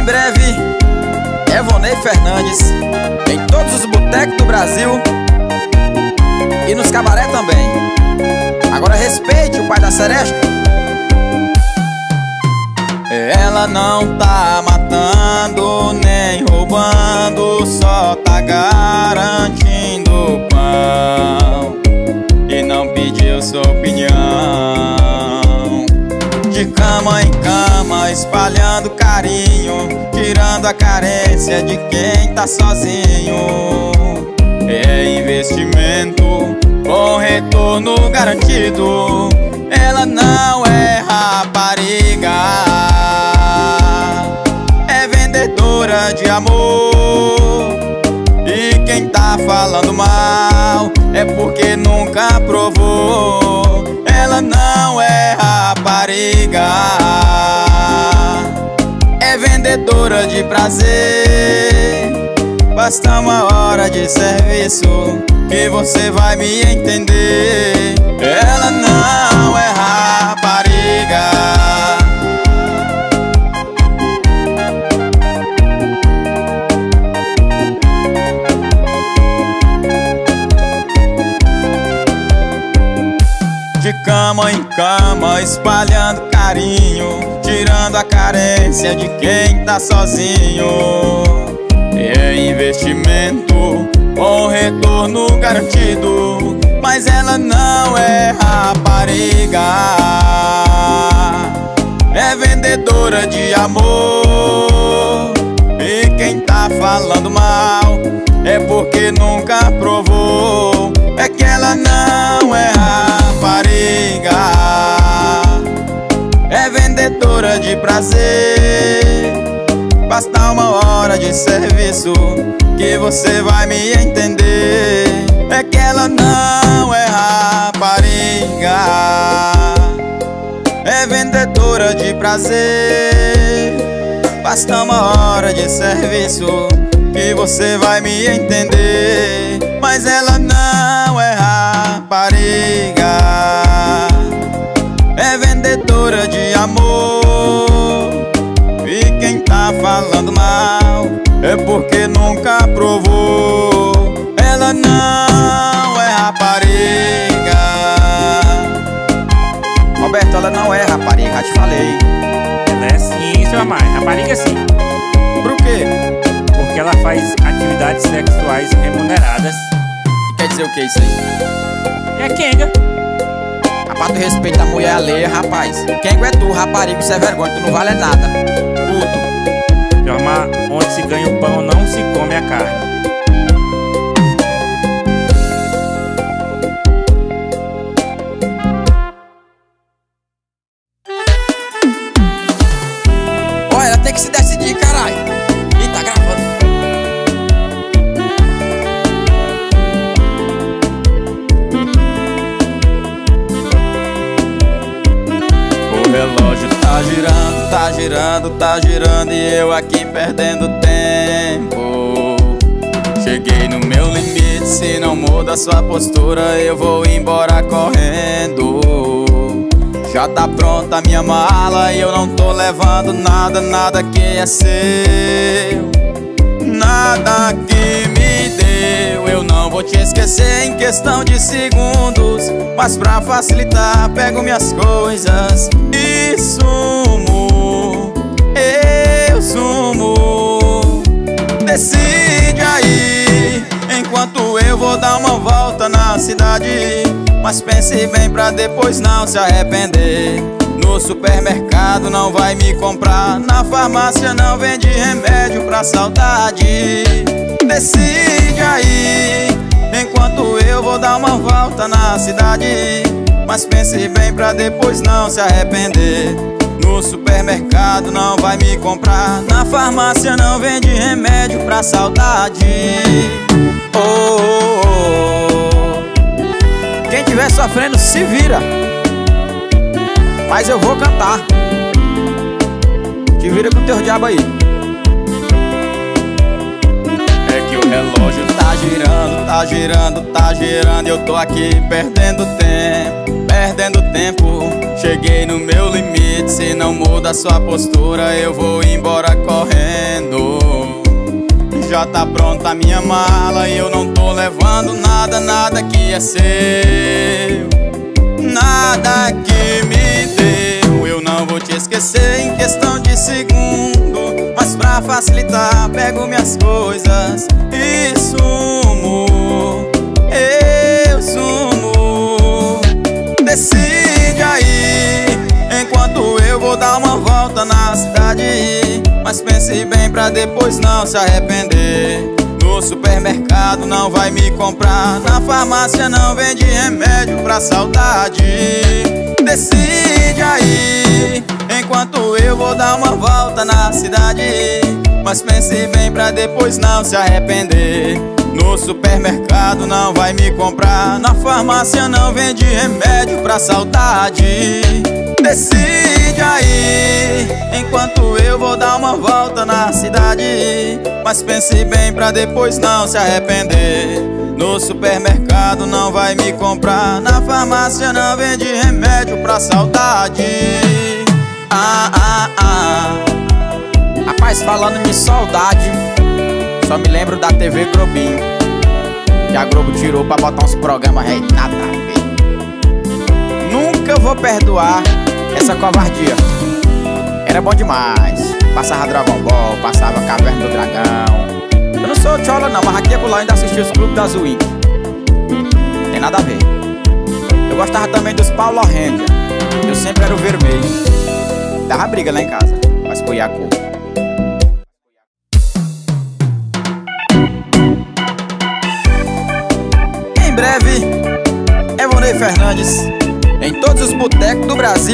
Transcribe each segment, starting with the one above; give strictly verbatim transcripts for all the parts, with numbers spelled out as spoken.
breve, Evonei Fernandes em todos os botecos do Brasil e nos cabaré também. Agora respeite o pai da seresta. Ela não tá matando nem roubando, só tá garantindo pão e não pediu sua opinião. De cama em cama, espalhando carinho, tirando a carência de quem tá sozinho. É investimento com retorno garantido. Ela não é rapariga, é vendedora de amor. E quem tá falando mal é porque nunca provou. Ela não é rapariga, é vendedora de prazer. Basta uma hora de serviço que você vai me entender. Ela não é rapariga. De cama em cama, espalhando carinho, tirando a carência de quem tá sozinho. É investimento com retorno garantido, mas ela não é rapariga, é vendedora de amor. E quem tá falando mal é porque nunca provou. É que ela não é rapariga, é vendedora de prazer. Basta uma hora de serviço que você vai me entender. É que ela não é rapariga, é vendedora de prazer. Basta uma hora de serviço que você vai me entender. Mas ela não é rapariga, é vendedora de amor. E quem tá falando mal é porque nunca provou. Ela não é rapariga. Roberto, ela não é rapariga, já te falei. Ela é sim, seu amar, rapariga sim. Por quê? Porque ela faz atividades sexuais remuneradas. E quer dizer o que isso aí? É quenga. Rapaz, tu respeita a mulher alheia, rapaz. Quenga é tu, rapariga, isso é vergonha, tu não vale nada. Puto. Seu amar, onde se ganha o pão não se come a carne. Tem que se decidir, caralho. E tá gravando. O relógio tá girando, tá girando, tá girando, e eu aqui perdendo tempo. Cheguei no meu limite, se não muda sua postura eu vou embora correndo. Já tá pronta a minha mala e eu não tô levando nada, nada que é seu, nada que me deu. Eu não vou te esquecer em questão de segundos, mas pra facilitar pego minhas coisas e sumo, eu sumo. Decide aí, enquanto eu vou dar uma volta na cidade. Mas pense bem pra depois não se arrepender. No supermercado não vai me comprar, na farmácia não vende remédio pra saudade. Decide aí, enquanto eu vou dar uma volta na cidade. Mas pense bem pra depois não se arrepender. No supermercado não vai me comprar, na farmácia não vende remédio pra saudade. Oh, oh, oh. Quem tiver sofrendo se vira, mas eu vou cantar. Te vira com teu diabo aí. É que o relógio tá girando, tá girando, tá girando, e eu tô aqui perdendo tempo. perdendo tempo, cheguei no meu limite. Se não muda sua postura, eu vou embora correndo. Já tá pronta a minha mala e eu não tô levando nada, nada que é seu, nada que me deu. Eu não vou te esquecer em questão de segundo, mas pra facilitar pego minhas coisas e sumo. Eu sumo. Decide aí, enquanto eu vou dar uma volta na cidade. Mas pense bem pra depois não se arrepender. No supermercado não vai me comprar, na farmácia não vende remédio pra saudade. Decide aí, enquanto eu vou dar uma volta na cidade. Mas pense bem pra depois não se arrepender. No supermercado não vai me comprar, na farmácia não vende remédio pra saudade. Decide aí, enquanto eu vou dar uma volta na cidade. Mas pense bem pra depois não se arrepender. No supermercado não vai me comprar, na farmácia não vende remédio pra saudade. Ah, ah, ah. Rapaz, falando em saudade, só me lembro da T V Globinho, que a Globo tirou pra botar uns programas aí, nada a ver. Nunca vou perdoar essa covardia. Era bom demais. Passava Dragon Ball, passava Caverna do Dragão. Eu não sou chola não, mas aqui e acolá ainda assisti os clubes da Zuí. Tem nada a ver. Eu gostava também dos Paulo Ranger. Eu sempre era o vermelho. Dava briga lá em casa, mas escolhi a cor. Em breve, Evonei Fernandes em todos os botecos do Brasil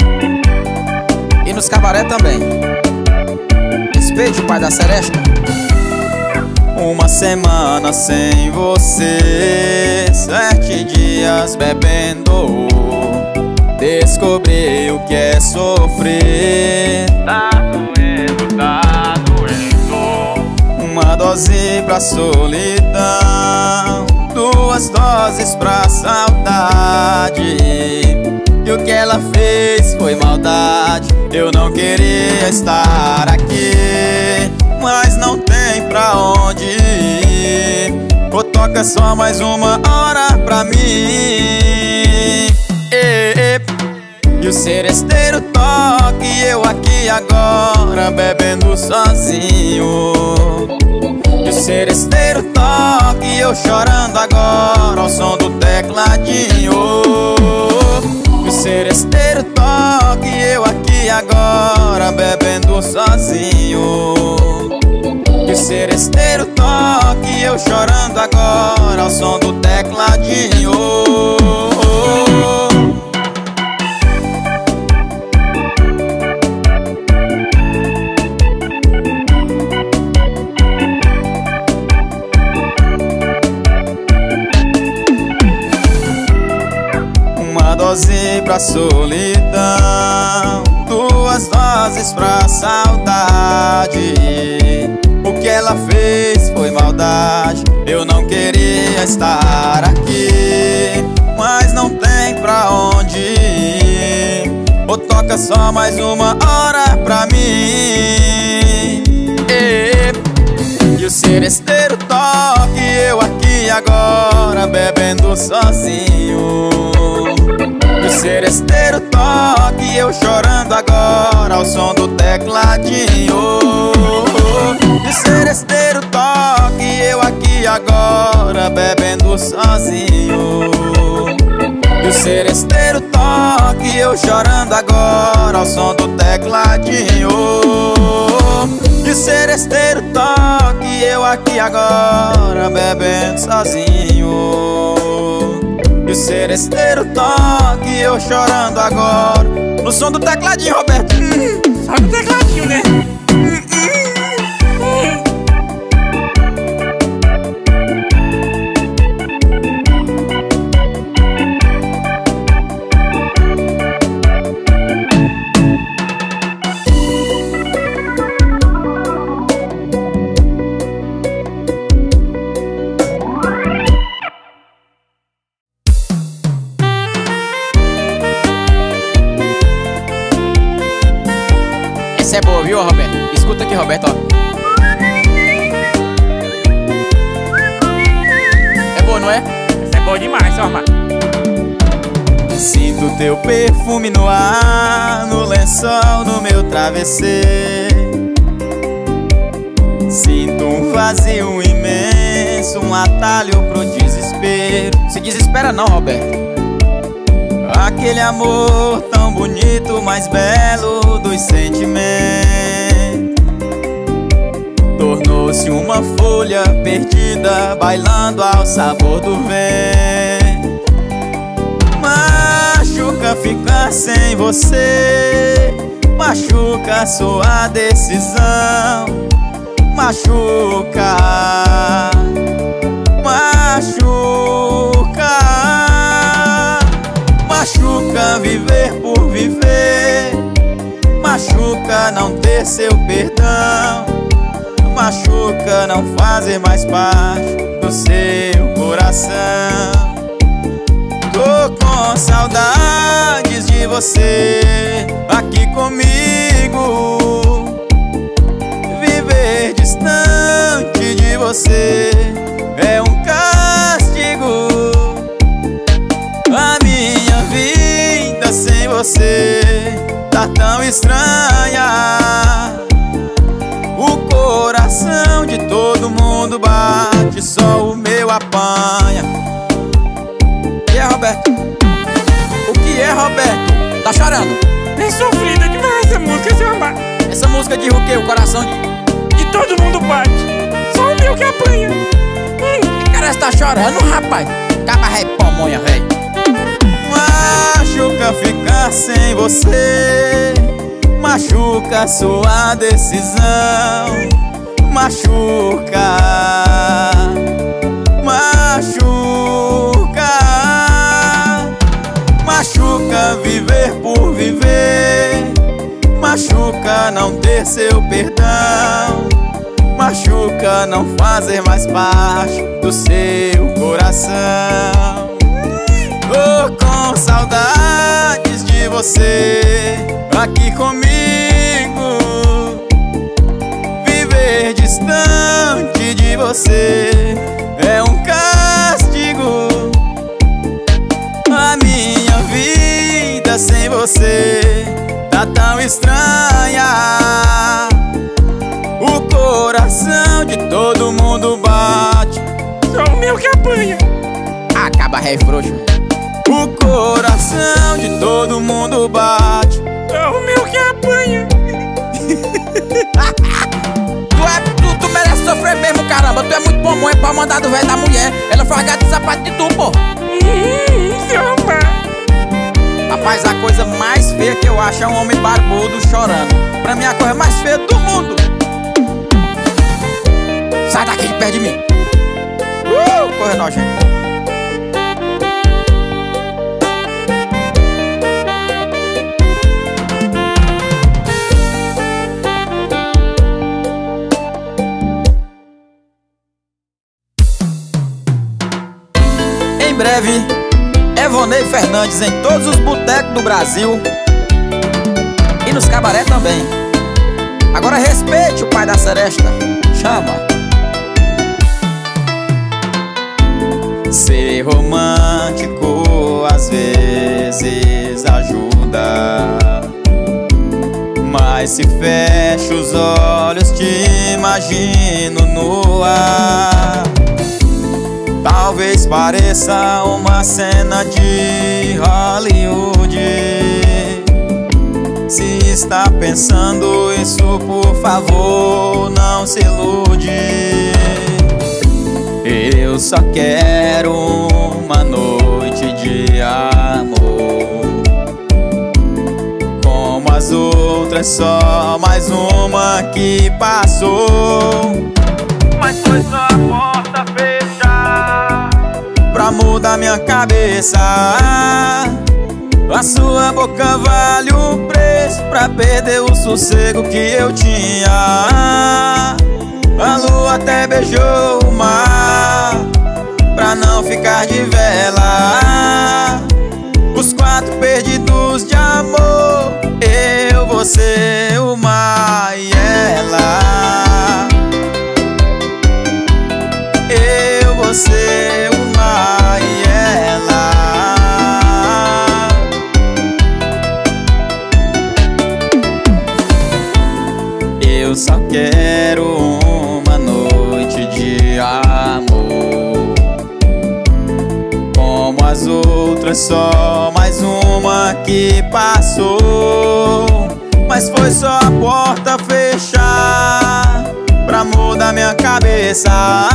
e nos cabaré também. Respeite o pai da seresta. Uma semana sem você, sete dias bebendo, descobri o que é sofrer. Tá doendo, tá doendo. Uma dose pra solidão, duas doses pra saudade. E o que ela fez foi maldade. Eu não queria estar aqui, mas não tem pra onde ir. Ou toca só mais uma hora pra mim. E, e, e o seresteiro toca e eu aqui agora bebendo sozinho. E o seresteiro toca e eu chorando agora ao som do tecladinho. E o seresteiro toca e eu aqui agora bebendo sozinho. E o seresteiro toca e eu chorando agora ao som do tecladinho. Uma dose pra solidão, duas doses pra saudade. O que ela fez foi maldade. Eu não queria estar aqui, mas não tem pra onde ir. Ou toca só mais uma hora pra mim. E, e o seresteiro toca e eu aqui agora bebendo sozinho. E o seresteiro toca e eu chorando agora ao som do tecladinho. E o seresteiro toca e eu aqui agora bebendo sozinho. E o seresteiro toca e eu chorando agora ao som do tecladinho. E o seresteiro toca e eu aqui agora bebendo sozinho. E o seresteiro toca e eu chorando agora no som do tecladinho, Roberto. Hum, só no tecladinho, né? Hum, hum, hum. Essa é boa, viu, Roberto? Escuta aqui, Roberto, ó. É boa, não é? Essa é boa demais, ó, mano. Sinto teu perfume no ar, no lençol, no meu travesseiro. Sinto um vazio imenso, um atalho pro desespero. Se desespera não, Roberto. Aquele amor tão bonito, mais belo dos sentimentos, tornou-se uma folha perdida, bailando ao sabor do vento. Machuca ficar sem você, machuca sua decisão. Machuca, machuca, machuca viver por viver, machuca não ter seu perdão, machuca não fazer mais parte do seu coração. Tô com saudades de você aqui comigo. Viver distante de você é um castigo. A minha vida sem você tá tão estranha. O coração de todo mundo bate, só o meu apanha. O que é, Roberto? O que é, Roberto? Tá chorando? É sofrida demais essa música, seu amado. Essa música diz o quê? O coração de... De todo mundo bate, só o meu que apanha. Hum. Que cara está chorando, rapaz? Caba rei pomonha, véi. Machuca ficar sem você, machuca sua decisão. Machuca, machuca, machuca viver por viver, machuca não ter seu perdão, machuca não fazer mais parte do seu coração. Tô com saudades de você aqui comigo. Viver distante de você é um castigo. A minha vida sem você tá tão estranha. O coração de todo mundo bate, só o meu que apanha. Acaba rei frouxo. O coração de todo mundo bate, só o meu que apanha. tu, é, tu, tu merece sofrer mesmo, caramba. Tu é muito bom, é pra mandar do velho da mulher. Ela foi gato de sapato de tu, pô. Hum, seu amado. Rapaz, a coisa mais feia que eu acho é um homem barbudo chorando. Pra mim a coisa mais feia do mundo. Sai daqui de perto de mim. Uh, coisa nojenta. Em breve, Evonei Fernandes em todos os botecos do Brasil e nos cabaré também. Agora respeite o pai da seresta. Chama. Ser romântico às vezes ajuda, mas se fecho os olhos te imagino no ar. Talvez pareça uma cena de Hollywood. Se está pensando isso, por favor, não se ilude. Eu só quero uma noite de amor, como as outras, só mais uma que passou. Mas foi só a porta fechar pra mudar minha cabeça. A sua boca vale o preço pra perder o sossego que eu tinha. A lua até beijou o mar pra não ficar de vela. Os quatro perdidos de amor, eu, você, o mar. só quero uma noite de amor. Como as outras, só mais uma que passou. Mas foi só a porta fechar pra mudar minha cabeça.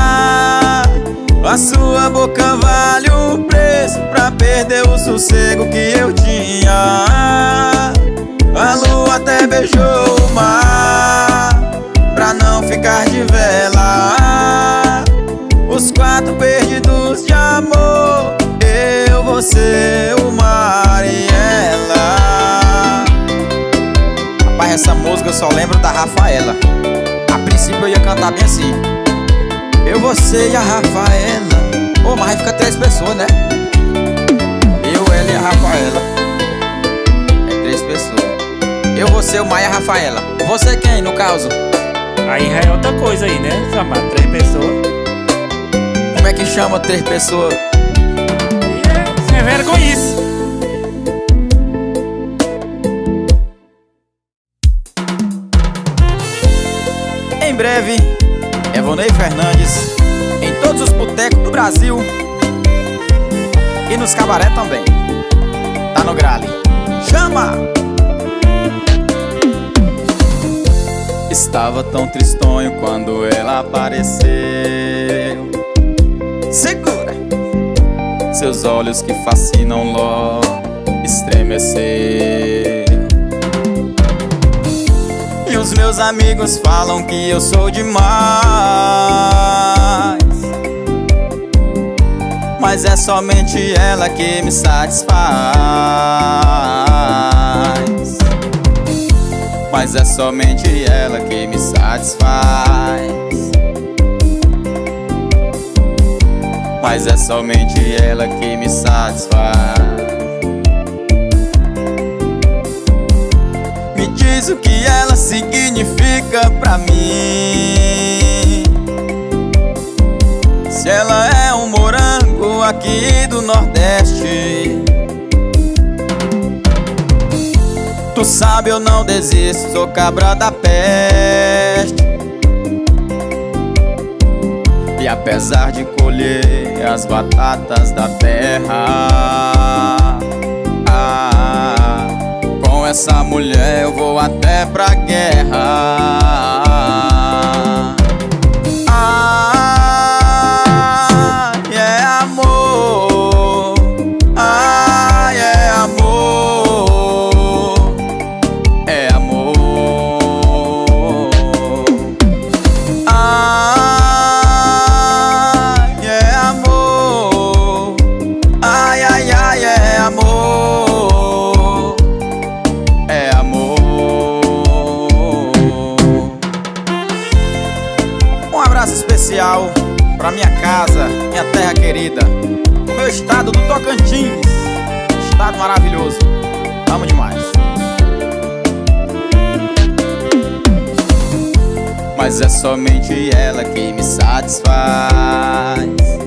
A sua boca vale o preço pra perder o sossego que eu tinha. A lua até beijou o mar pra não ficar de vela. Os quatro perdidos de amor, eu, você, o mar e ela. Rapaz, essa música eu só lembro da Rafaela. A princípio eu ia cantar bem assim: eu, você e a Rafaela. Ô, mas aí fica três pessoas, né? Eu, ela e a Rafaela. É três pessoas. Eu, você, o Mar e a Rafaela. Você quem, no caso? Aí já é outra coisa aí, né? Chamar três pessoas. Como é que chama três pessoas? É, sem vergonhice. Em breve, Evonei Fernandes em todos os botecos do Brasil e nos cabaré também. Tá no grale. Chama! Estava tão tristonho quando ela apareceu. Segura! Seus olhos que fascinam logo estremeceu. E os meus amigos falam que eu sou demais, mas é somente ela que me satisfaz. Mas é somente ela que me satisfaz. Mas é somente ela que me satisfaz. Me diz o que ela significa pra mim. Se ela é um morango aqui do Nordeste. Tu sabe, eu não desisto, sou cabra da peste. E apesar de colher as batatas da terra, ah, com essa mulher eu vou até pra guerra. Ai, é amor. Ai, é amor. É amor. Ai, é amor. Ai, ai, ai, é amor. É amor. Um abraço especial pra minha casa, minha terra querida, o meu estado do Tocantins. Estado maravilhoso. Amo demais. Mas é somente ela que me satisfaz.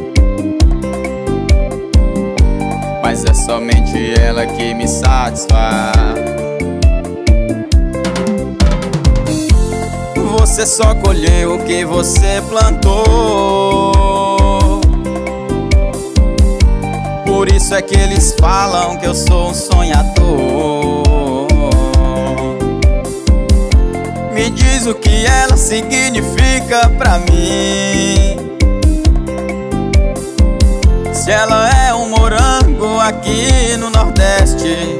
Mas é somente ela que me satisfaz. Você só colheu o que você plantou. Por isso é que eles falam que eu sou um sonhador. Me diz o que ela significa pra mim. Se ela é um morango aqui no Nordeste.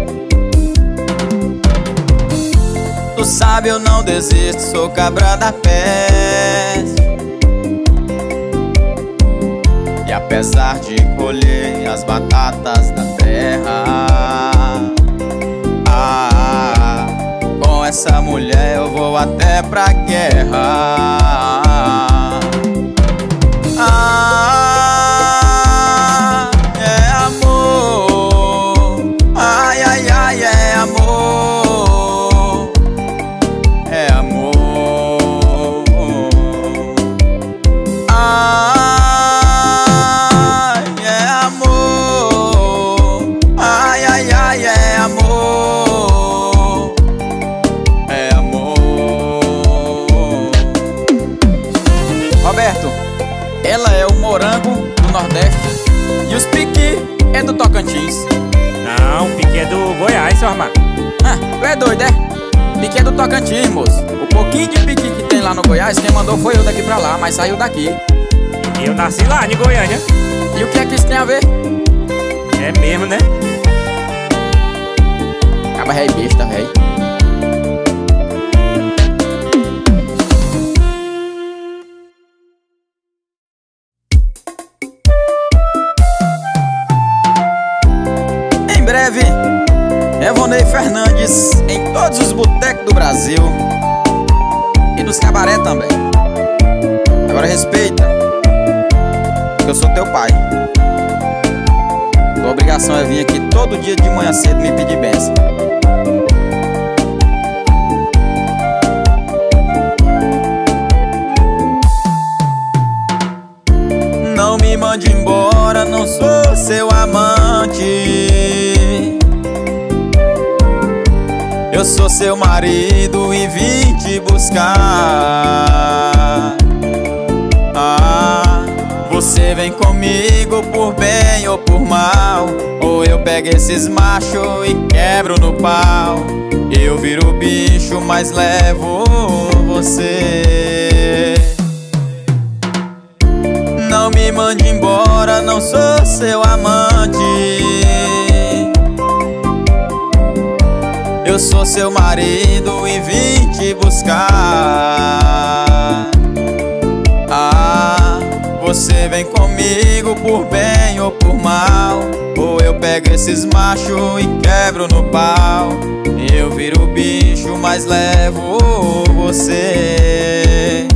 Tu sabe, eu não desisto, sou cabra da peste. E apesar de colher as batatas da terra, ah, com essa mulher eu vou até pra guerra. Ah, é amor. Ai, ai, ai, é amor. É amor. Ai, é amor. Ai, ai, ai, é amor. É amor. seu armário? Ah, tu é doido, é? Piqui é do Tocantins, moço. O pouquinho de piqui que tem lá no Goiás, quem mandou foi eu daqui pra lá, mas saiu daqui. Eu nasci lá em Goiânia. E o que é que isso tem a ver? É mesmo, né? Acaba rei besta, rei. Em breve, Evonei Fernandes em todos os botecos do Brasil e nos cabaré também. Agora respeita, que eu sou teu pai. Tua obrigação é vir aqui todo dia de manhã cedo me pedir bênção. Não me mande embora, não sou seu amante. Eu sou seu marido e vim te buscar. Ah, você vem comigo por bem ou por mal, ou eu pego esses machos e quebro no pau. Eu viro bicho, mas levo você. Não me mande embora, não sou seu amante. Eu sou seu marido e vim te buscar. Ah, você vem comigo por bem ou por mal, ou eu pego esses machos e quebro no pau. Eu viro bicho, mas levo você.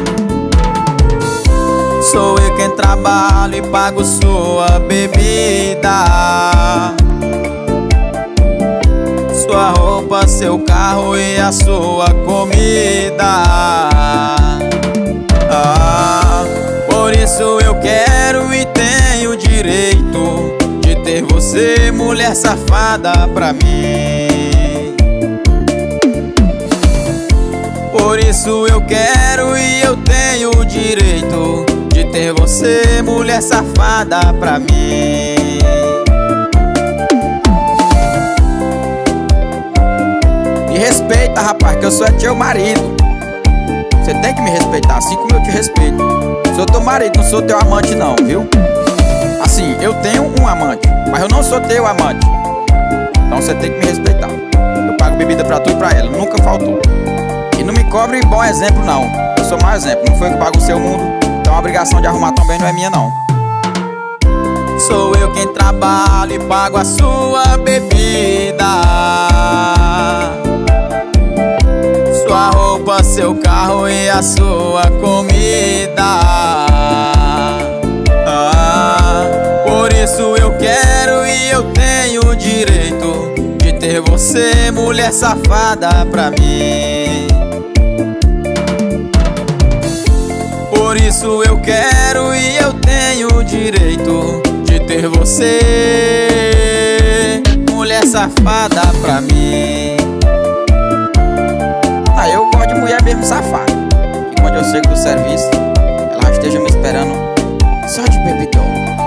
Sou eu quem trabalho e pago sua bebida, sua roupa, seu carro e a sua comida. Ah, por isso eu quero e tenho direito de ter você, mulher safada, pra mim. Por isso eu quero e eu tenho direito de ter você, mulher safada, pra mim. Me respeita, rapaz, que eu sou teu marido. Você tem que me respeitar, assim como eu te respeito. Sou teu marido, não sou teu amante não, viu? Assim, eu tenho um amante, mas eu não sou teu amante. Então você tem que me respeitar. Eu pago bebida pra tu e pra ela, nunca faltou. E não me cobre bom exemplo não. Eu sou mau exemplo, não foi eu que pago o seu mundo. Então a obrigação de arrumar também não é minha não. Sou eu quem trabalho e pago a sua bebida, sua roupa, seu carro e a sua comida. Ah, por isso eu quero e eu tenho direito de ter você, mulher safada, pra mim. Por isso eu quero e eu tenho direito de ter você, mulher safada, pra mim. Ah, eu gosto de mulher mesmo safada, e quando eu chego do serviço, ela já esteja me esperando só de bebidão.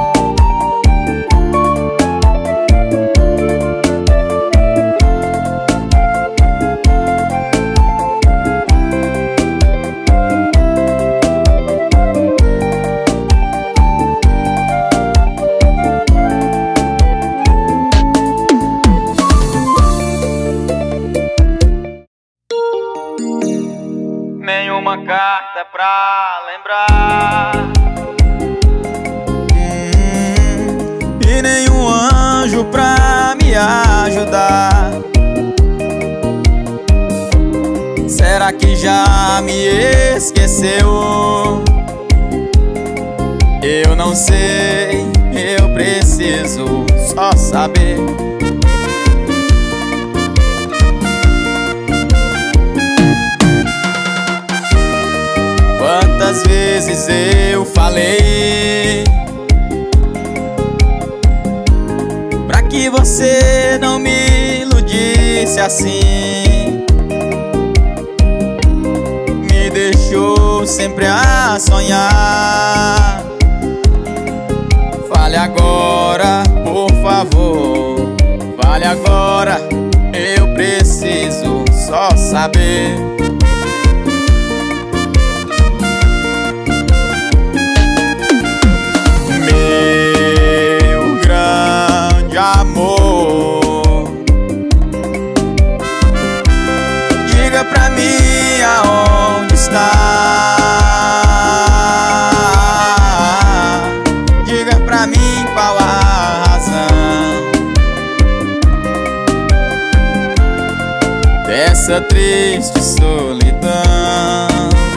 Nenhuma carta pra lembrar, hum, e nenhum anjo pra me ajudar. Será que já me esqueceu? Eu não sei, eu preciso só saber. Quantas vezes eu falei pra que você não me iludisse assim, me deixou sempre a sonhar. Fale agora, por favor, fale agora, só saber. Meu grande amor, diga pra mim aonde está. Diga pra mim qual a razão dessa triste solidão.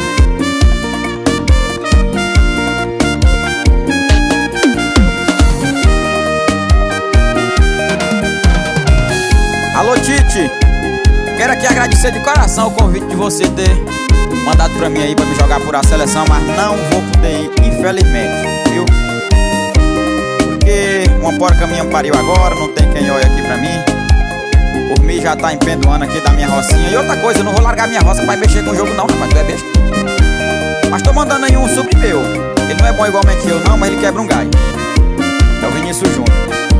Alô, Tite, quero aqui agradecer de coração o convite de você ter mandado pra mim aí pra me jogar por a seleção, mas não vou poder ir, infelizmente, viu? Porque uma porca minha pariu agora, não tem quem olhe aqui pra mim. Por mim já tá empendoando aqui da minha rocinha. E outra coisa, eu não vou largar minha roça pra ir mexer com o jogo não, rapaz, tu é besta. Mas tô mandando aí um sobre meu. Ele não é bom igualmente eu não, mas ele quebra um galho. É o Vinícius Júnior.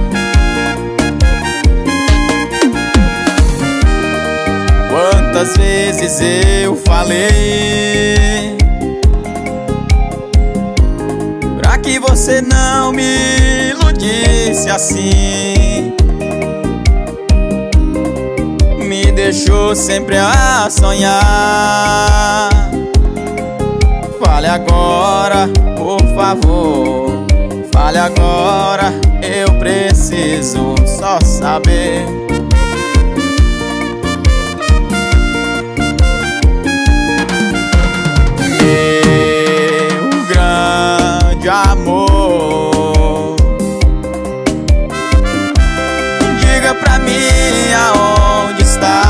Quantas vezes eu falei pra que você não me iludisse assim, me deixou sempre a sonhar. Fale agora, por favor, fale agora, eu preciso só saber. Meu grande amor, diga pra mim aonde está.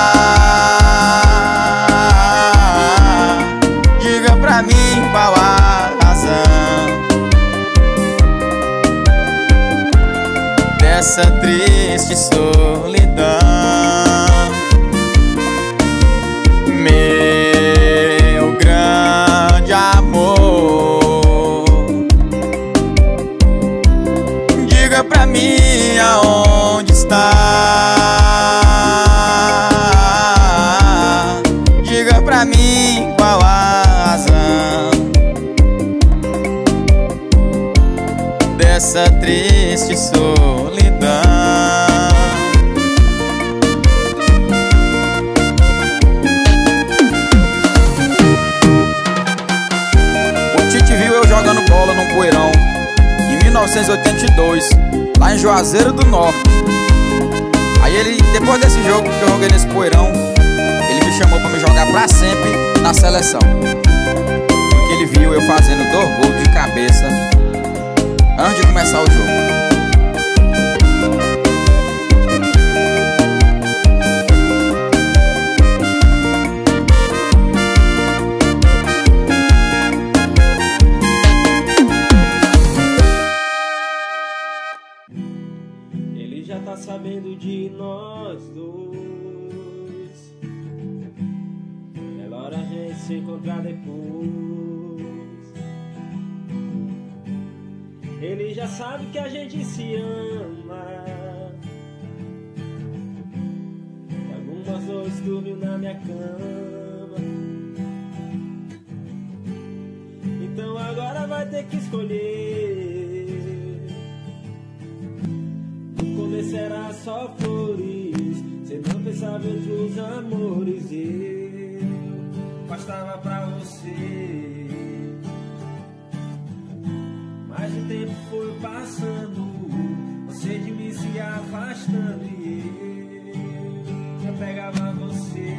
Diga pra mim qual a razão dessa triste solidão. Meu grande amor, diga pra mim aonde está. Diga pra mim qual a razão dessa triste solidão. Jogando bola num poeirão em mil novecentos e oitenta e dois, lá em Juazeiro do Norte. Aí ele, depois desse jogo que eu joguei nesse poeirão, ele me chamou pra me jogar pra sempre na seleção, porque ele viu eu fazendo dois gols de cabeça antes de começar o jogo. Sabendo de nós dois, é hora a gente se encontrar depois. Ele já sabe que a gente se ama, que algumas noites dormiu na minha cama. Então agora vai ter que escolher. Será só flores, cê não pensava em outros amores. Eu bastava pra você, mas o tempo foi passando, você de mim se afastando, e eu, eu pegava você,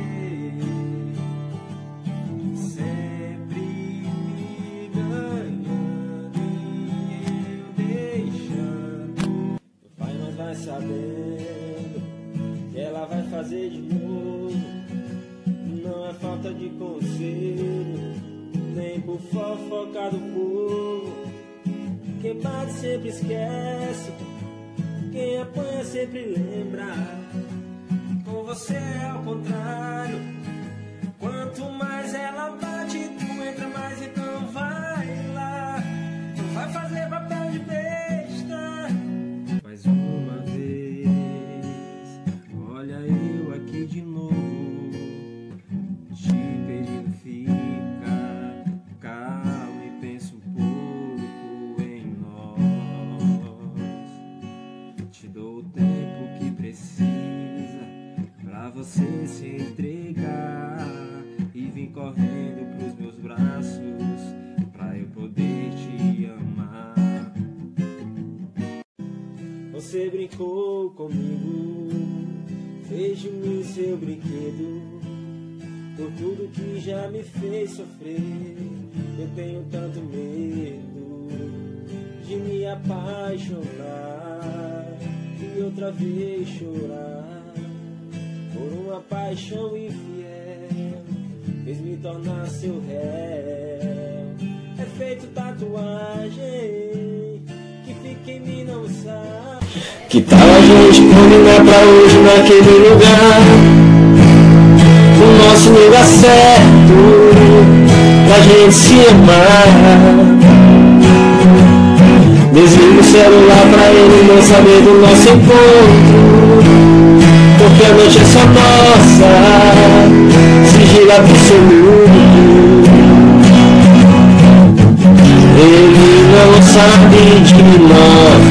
sempre me ganhando e eu deixando. Vai sabendo que ela vai fazer de novo. Não é falta de conselho, nem por fofocar do povo. Quem bate sempre esquece, quem apanha sempre lembra. Com você é ao contrário, quanto mais ela bate, tu entra mais, então vai lá. Tu vai fazer papel de besta mais uma vez. Olha eu aqui de novo, brincou comigo, fez de mim seu brinquedo. Por tudo que já me fez sofrer, eu tenho tanto medo de me apaixonar e outra vez chorar por uma paixão infiel, fez me tornar seu réu. É feito tatuagem que fica em mim, não sabe. Que tal a gente combinar pra hoje naquele lugar? O nosso lugar certo pra gente se amar. Desliga o celular pra ele não saber do nosso encontro, porque a noite é só nossa, se gira pro seu mundo. Ele não sabe de nós.